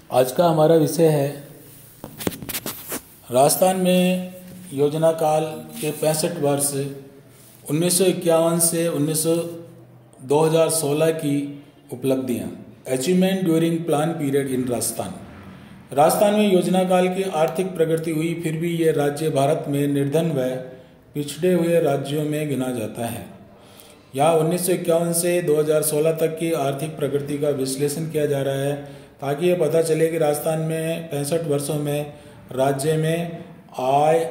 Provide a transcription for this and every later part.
आज का हमारा विषय है राजस्थान में योजना काल के 65 वर्ष 1951 से 2016 की उपलब्धियां। Achievement during plan period in Rajasthan. Rajasthan में योजना काल की आर्थिक प्रगति हुई, फिर भी ये राज्य भारत में निर्धन व पिछड़े हुए राज्यों में गिना जाता है। यहाँ 1951 से 2016 तक की आर्थिक प्रगति का विश्लेषण किया जा रहा है ताकि ये पता चले कि राजस्थान में 65 वर्षों में राज्य में आय,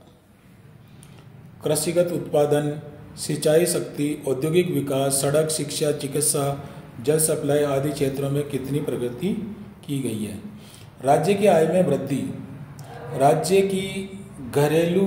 कृषिगत उत्पादन, सिंचाई शक्ति, औद्योगिक विकास, सड़क, शिक्षा, चिकित्सा, जल सप्लाई आदि क्षेत्रों में कितनी प्रगति की गई है। राज्य की आय में वृद्धि। राज्य की घरेलू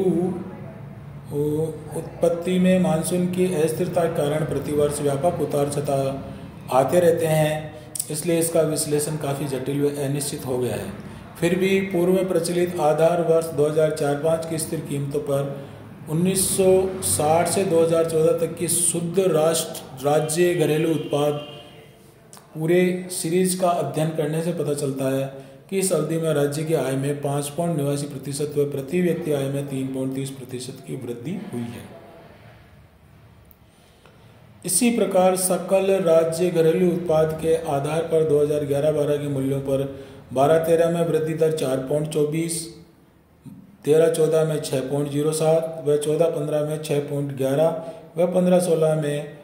उत्पत्ति में मानसून की अस्थिरता के कारण प्रतिवर्ष व्यापक उतार चढ़ाव आते रहते हैं, इसलिए इसका विश्लेषण काफ़ी जटिल व अनिश्चित हो गया है। फिर भी पूर्व में प्रचलित आधार वर्ष 2004-05 की स्थिर कीमतों पर 1960 से 2014 तक की शुद्ध राज्य घरेलू उत्पाद पूरे सीरीज का अध्ययन करने से पता चलता है कि इस अवधि में राज्य की आय में 5.89% व प्रति व्यक्ति आय में 3.30% की वृद्धि हुई है। इसी प्रकार सकल राज्य घरेलू उत्पाद के आधार पर 2011-12 के मूल्यों पर 12-13 में वृद्धि दर 4.24, 13-14 में 6.07 व 14-15 में 6.11 व 15-16 में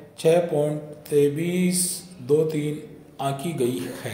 6.2323 आंकी गई है।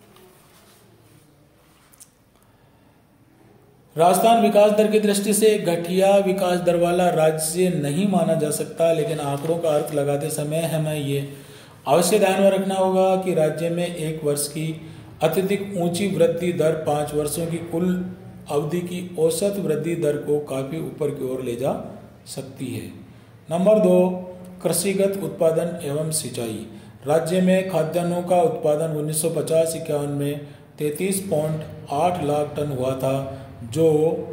राजस्थान विकास दर की दृष्टि से घटिया विकास दर वाला राज्य नहीं माना जा सकता, लेकिन आंकड़ों का अर्थ लगाते समय हमें ये अवश्य ध्यान में रखना होगा कि राज्य में एक वर्ष की अत्यधिक ऊंची वृद्धि दर 5 वर्षों की कुल अवधि की औसत वृद्धि दर को काफ़ी ऊपर की ओर ले जा सकती है। नंबर 2, कृषिगत उत्पादन एवं सिंचाई। राज्य में खाद्यान्नों का उत्पादन 1950-51 में 33.8 लाख टन हुआ था, जो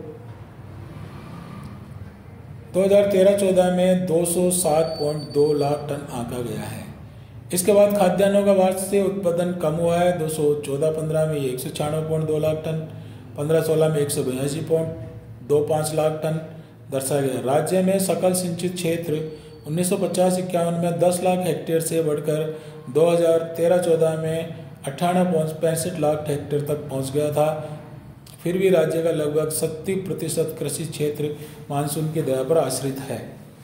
2013-14 में 207.2 लाख टन आंका गया है। इसके बाद खाद्यान्नों का वार्षिक उत्पादन कम हुआ है। 2014-15 में ये 196.2 लाख टन, 15-16 में 182.25 लाख टन दर्शाया गया। राज्य में सकल सिंचित क्षेत्र 1950-51 में 10 लाख हेक्टेयर से बढ़कर 2013-14 में 98.65 लाख हेक्टेयर तक पहुंच गया था। फिर भी राज्य का लगभग 70% कृषि क्षेत्र मानसून की दया पर आश्रित है।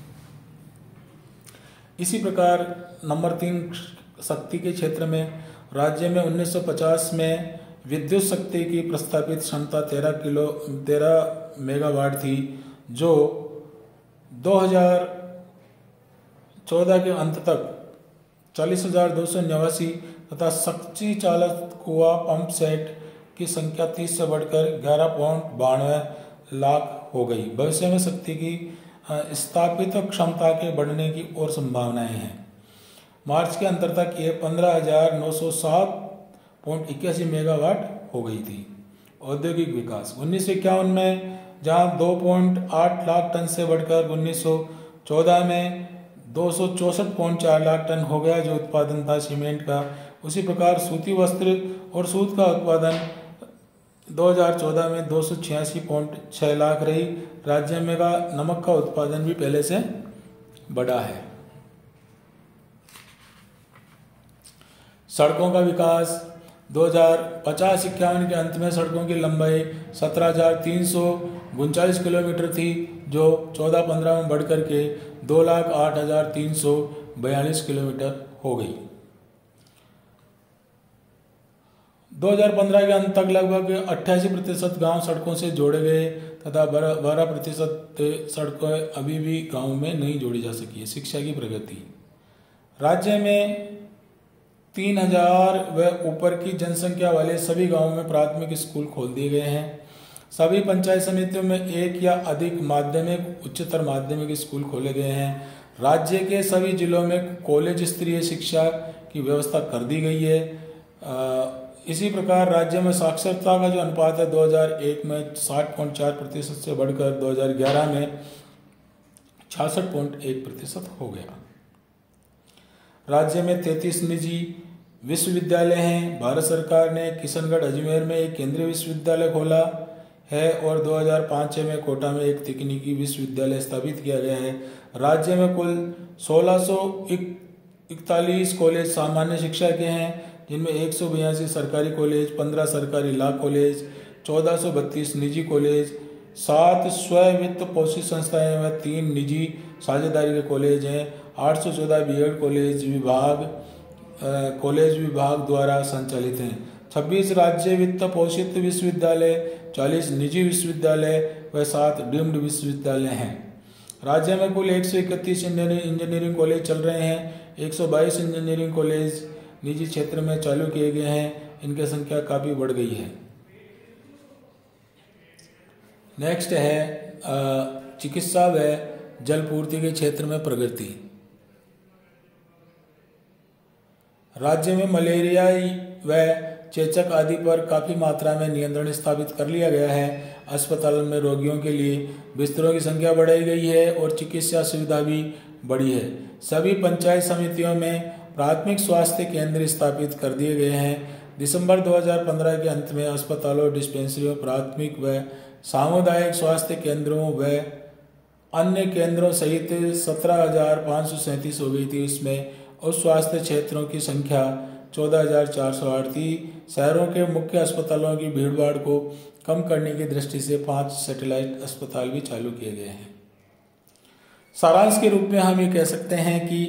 इसी प्रकार नंबर 3, शक्ति के क्षेत्र में राज्य में 1950 में विद्युत शक्ति की प्रस्तावित क्षमता 13 मेगावाट थी, जो 2014 के अंत तक 40,289 तथा शक्ति चालित कुआं पंप सेट की संख्या 30 से बढ़कर 11.92 लाख हो गई। भविष्य में शक्ति की स्थापित क्षमता के बढ़ने की और संभावनाएं हैं। मार्च के अंत तक ये 15,907.81 मेगावाट हो गई थी। औद्योगिक विकास 1951 में जहां 2.8 लाख टन से बढ़कर 1914 में 264.4 लाख टन हो गया, जो उत्पादन था सीमेंट का। उसी प्रकार सूती वस्त्र और सूत का उत्पादन 2014 में 286.6 लाख रही। राज्य में का नमक का उत्पादन भी पहले से बढ़ा है। सड़कों का विकास 2050-51 के अंत में सड़कों की लंबाई 17,339 किलोमीटर थी, जो 14-15 में बढ़कर के 2,08,342 किलोमीटर हो गई। 2015 के अंत तक लगभग 88% गांव सड़कों से जोड़े गए तथा 12% सड़कें अभी भी गांव में नहीं जोड़ी जा सकी है। शिक्षा की प्रगति। राज्य में 3,000 व ऊपर की जनसंख्या वाले सभी गांवों में प्राथमिक स्कूल खोल दिए गए हैं। सभी पंचायत समितियों में एक या अधिक माध्यमिक, उच्चतर माध्यमिक स्कूल खोले गए हैं। राज्य के सभी जिलों में कॉलेज स्तरीय शिक्षा की व्यवस्था कर दी गई है। इसी प्रकार राज्य में साक्षरता का जो अनुपात है 2001 में 60.4% से बढ़कर 2011 में 66.1% हो गया। राज्य में 33 निजी विश्वविद्यालय हैं। भारत सरकार ने किशनगढ़ अजमेर में एक केंद्रीय विश्वविद्यालय खोला है और 2005-6 में कोटा में एक तकनीकी विश्वविद्यालय स्थापित किया गया है। राज्य में कुल 1641 कॉलेज सामान्य शिक्षा के हैं, जिनमें 182 सरकारी कॉलेज, 15 सरकारी लॉ कॉलेज, 1432 निजी कॉलेज, 7 स्वयं वित्त पोषित संस्थाएं व 3 निजी साझेदारी के कॉलेज हैं। 814 बीएड कॉलेज विभाग द्वारा संचालित हैं। 26 राज्य वित्त पोषित विश्वविद्यालय, 40 निजी विश्वविद्यालय व 7 डीम्ड विश्वविद्यालय हैं। राज्य में कुल 131 इंजीनियरिंग कॉलेज चल रहे हैं। 122 इंजीनियरिंग कॉलेज निजी क्षेत्र में चालू किए गए हैं। इनकी संख्या काफ़ी बढ़ गई है। नेक्स्ट है चिकित्सा व जलपूर्ति के क्षेत्र में प्रगति। राज्य में मलेरिया व चेचक आदि पर काफ़ी मात्रा में नियंत्रण स्थापित कर लिया गया है। अस्पतालों में रोगियों के लिए बिस्तरों की संख्या बढ़ाई गई है और चिकित्सा सुविधा भी बढ़ी है। सभी पंचायत समितियों में प्राथमिक स्वास्थ्य केंद्र स्थापित कर दिए गए हैं। दिसंबर 2015 के अंत में अस्पतालों, डिस्पेंसरियों, प्राथमिक व सामुदायिक स्वास्थ्य केंद्रों व अन्य केंद्रों सहित 17,537 हो गई थी। इसमें उप स्वास्थ्य क्षेत्रों की संख्या 14,408 थी। शहरों के मुख्य अस्पतालों की भीड़भाड़ को कम करने की दृष्टि से 5 सैटेलाइट अस्पताल भी चालू किए गए हैं। सारांश के रूप में हम ये कह सकते हैं कि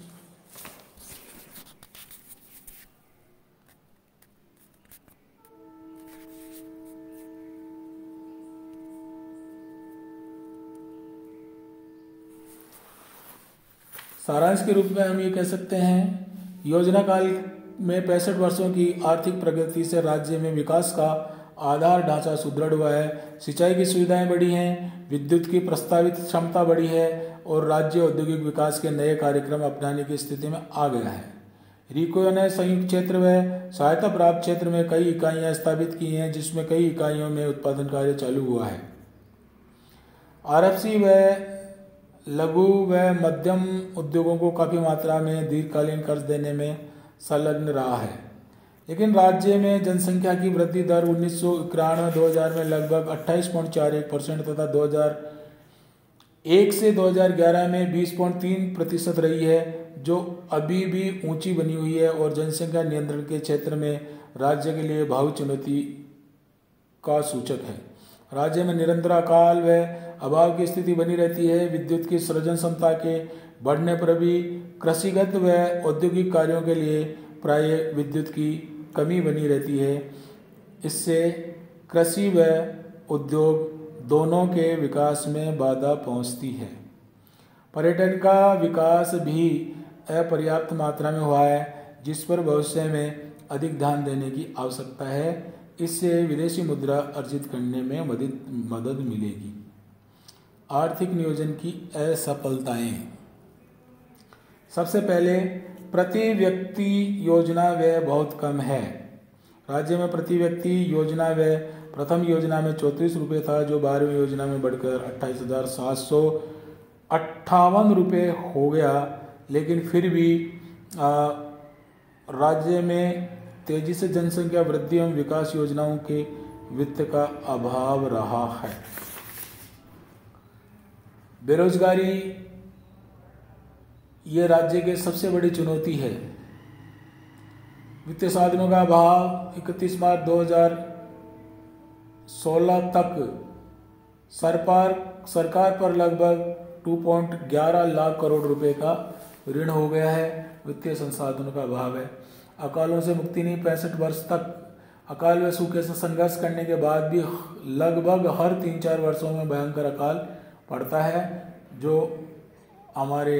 हम ये कह सकते हैं योजना काल में 65 वर्षों की आर्थिक प्रगति से राज्य में विकास का आधार ढांचा सुदृढ़ हुआ है। सिंचाई की सुविधाएं बढ़ी हैं, विद्युत की प्रस्तावित क्षमता बढ़ी है और राज्य औद्योगिक विकास के नए कार्यक्रम अपनाने की स्थिति में आ गया है। रिको ने संयुक्त क्षेत्र व सहायता प्राप्त क्षेत्र में कई इकाइयां स्थापित की हैं, जिसमें कई इकाइयों में उत्पादन कार्य चालू हुआ है। आरएफसी व लघु व मध्यम उद्योगों को काफ़ी मात्रा में दीर्घकालीन कर्ज देने में संलग्न रहा है। लेकिन राज्य में जनसंख्या की वृद्धि दर 1991-2000 में लगभग 28.41% तथा 2001 से 2011 में 20.3% रही है, जो अभी भी ऊंची बनी हुई है और जनसंख्या नियंत्रण के क्षेत्र में राज्य के लिए भावी चुनौती का सूचक है। राज्य में निरंतर अकाल व अभाव की स्थिति बनी रहती है। विद्युत की सृजन क्षमता के बढ़ने पर भी कृषिगत व औद्योगिक कार्यों के लिए प्रायः विद्युत की कमी बनी रहती है। इससे कृषि व उद्योग दोनों के विकास में बाधा पहुंचती है। पर्यटन का विकास भी अपर्याप्त मात्रा में हुआ है, जिस पर भविष्य में अधिक ध्यान देने की आवश्यकता है। इससे विदेशी मुद्रा अर्जित करने में मदद मिलेगी। आर्थिक नियोजन की असफलताएं। सबसे पहले प्रति व्यक्ति योजना व्यय बहुत कम है। राज्य में प्रति व्यक्ति योजना व्यय प्रथम योजना में 34 रुपये था, जो 12वीं योजना में बढ़कर 28,758 रुपये हो गया। लेकिन फिर भी राज्य में तेजी से जनसंख्या वृद्धि एवं विकास योजनाओं के वित्त का अभाव रहा है। बेरोजगारी ये राज्य की सबसे बड़ी चुनौती है। वित्तीय साधनों का अभाव 31 मार्च 2016 तक सरकार पर लगभग 2.11 लाख करोड़ रुपए का ऋण हो गया है। वित्तीय संसाधनों का अभाव है। अकालों से मुक्ति नहीं। 65 वर्ष तक अकाल व सूखे से संघर्ष करने के बाद भी लगभग हर 3-4 वर्षों में भयंकर अकाल पड़ता है, जो हमारे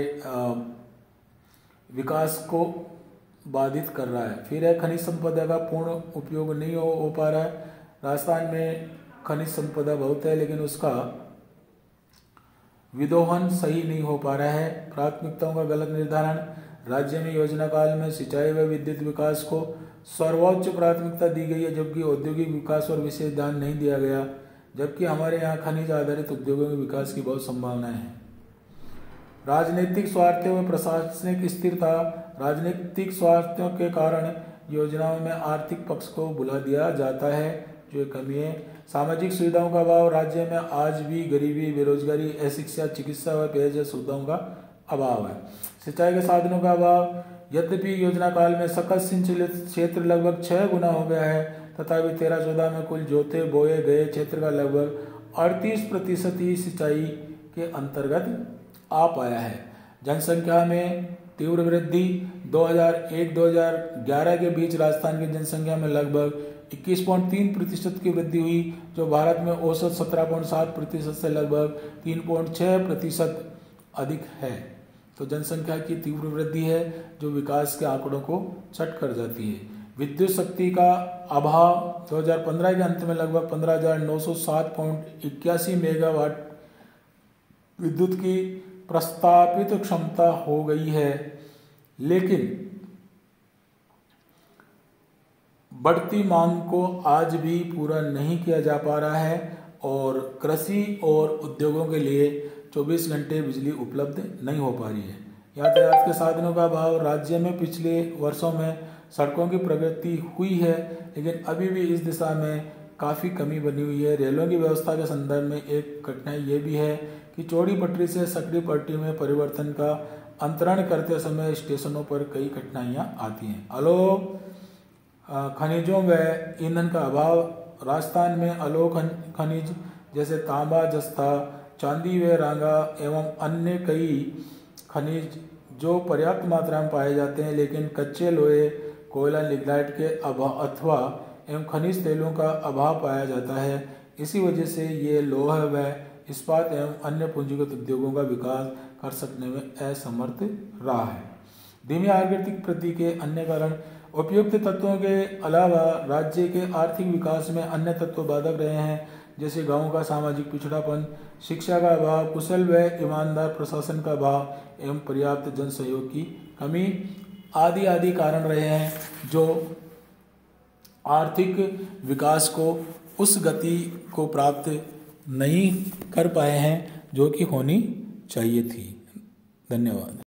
विकास को बाधित कर रहा है। फिर है खनिज संपदा का पूर्ण उपयोग नहीं हो पा रहा है। राजस्थान में खनिज संपदा बहुत है, लेकिन उसका विदोहन सही नहीं हो पा रहा है। प्राथमिकताओं का गलत निर्धारण। राज्य में योजना काल में सिंचाई व विद्युत विकास को सर्वोच्च प्राथमिकता दी गई है, जबकि औद्योगिक विकास पर विशेष ध्यान नहीं दिया गया, जबकि हमारे यहाँ खनिज आधारित उद्योगों के विकास की बहुत संभावनाएं हैं। राजनीतिक स्वार्थों व प्रशासनिक स्थिरता। राजनीतिक स्वार्थों के कारण योजनाओं में आर्थिक पक्ष को भुला दिया जाता है, जो एक कमी है। सामाजिक सुविधाओं का अभाव, राज्य में आज भी गरीबी, बेरोजगारी, अशिक्षा, चिकित्सा व पेयजल सुविधाओं का अभाव है। सिंचाई के साधनों का अभाव, यद्यपि योजना काल में सकल सिंचित क्षेत्र लगभग 6 गुना हो गया है, तथापि 13-14 में कुल जोते बोए गए क्षेत्र का लगभग 38% ही सिंचाई के अंतर्गत आ पाया है। जनसंख्या में तीव्र वृद्धि, 2001-2011 के बीच राजस्थान की जनसंख्या में लगभग 21.3% की वृद्धि हुई, जो भारत में औसत 17.7% से लगभग 3.6% अधिक है। तो जनसंख्या की तीव्र वृद्धि है जो विकास के आंकड़ों को चट कर जाती है। विद्युत शक्ति का अभाव, 2015 के अंत में लगभग 15,907.81 मेगावाट विद्युत की प्रस्तावित क्षमता हो गई है, लेकिन बढ़ती मांग को आज भी पूरा नहीं किया जा पा रहा है और कृषि और उद्योगों के लिए 24 घंटे बिजली उपलब्ध नहीं हो पा रही है। यातायात के साधनों का अभाव, राज्य में पिछले वर्षों में सड़कों की प्रगति हुई है, लेकिन अभी भी इस दिशा में काफ़ी कमी बनी हुई है। रेलों की व्यवस्था के संदर्भ में एक कठिनाई ये भी है कि चौड़ी पटरी से सकड़ी पटरी में परिवर्तन का अंतरण करते समय स्टेशनों पर कई कठिनाइयाँ आती हैं। अलोह खनिजों व ईंधन का अभाव, राजस्थान में अलोह खनिज जैसे तांबा, जस्ता, चांदी व रांगा एवं अन्य कई खनिज जो पर्याप्त मात्रा में पाए जाते हैं, लेकिन कच्चे लोहे, कोयला, लिग्नाइट के अभाव अथवा एवं खनिज तेलों का अभाव पाया जाता है। इसी वजह से ये लौह व इस्पात एवं अन्य पूंजीगत उद्योगों का विकास कर सकने में असमर्थ रहा है। धीमी आर्थिक वृद्धि के अन्य कारण, उपयुक्त तत्वों के अलावा राज्य के आर्थिक विकास में अन्य तत्व बाधक रहे हैं, जैसे गांवों का सामाजिक पिछड़ापन, शिक्षा का अभाव, कुशल व ईमानदार प्रशासन का अभाव एवं पर्याप्त जन सहयोग की कमी आदि कारण रहे हैं, जो आर्थिक विकास को उस गति को प्राप्त नहीं कर पाए हैं जो कि होनी चाहिए थी। धन्यवाद।